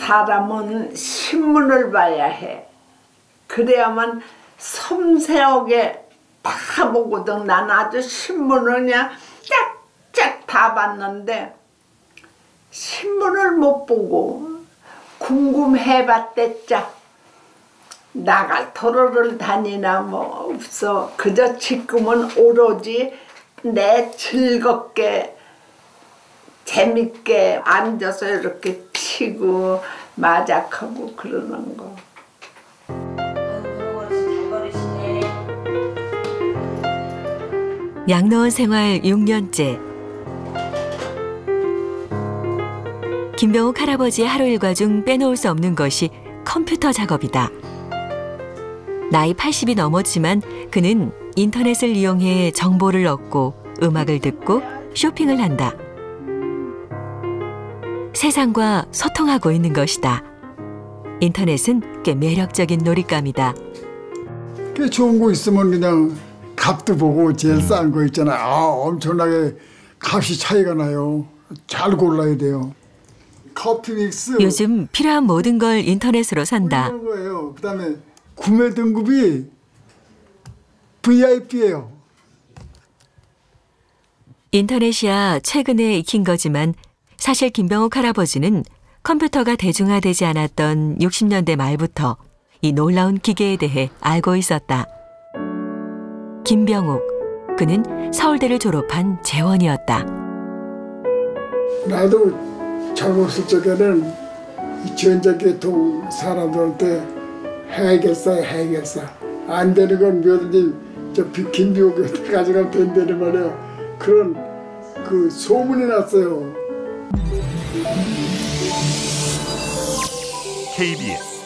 사람은 신문을 봐야 해. 그래야만 섬세하게 다 보거든. 난 아주 신문을 그냥 쫙쫙 다 봤는데 신문을 못 보고 궁금해봤댔자. 나갈 도로를 다니나 뭐 없어. 그저 지금은 오로지 내 즐겁게 재밌게 앉아서 이렇게 치고 마작하고 그러는 거. 양로원 생활 6년째. 김병욱 할아버지의 하루 일과 중 빼놓을 수 없는 것이 컴퓨터 작업이다. 나이 80이 넘었지만 그는 인터넷을 이용해 정보를 얻고 음악을 듣고 쇼핑을 한다. 세상과 소통하고 있는 것이다. 인터넷은 꽤 매력적인 놀잇감이다. 꽤 좋은 거 있으면 그냥 값도 보고 제일 싼 거 있잖아. 엄청나게 값이 차이가 나요. 잘 골라야 돼요. 커피 믹스. 요즘 필요한 모든 걸 인터넷으로 산다. 거예요. 그다음에 구매 등급이 VIP예요. 인터넷이야 최근에 익힌 거지만 사실 김병욱 할아버지는 컴퓨터가 대중화되지 않았던 60년대 말부터 이 놀라운 기계에 대해 알고 있었다. 김병욱, 그는 서울대를 졸업한 재원이었다. 나도 젊었을 적에는 이 전자계통 사람들한테 해결사. 안 되는 건 뭐든지 저 김병욱한테 가져가면 된다는 말이야. 그런 그 소문이 났어요. KBS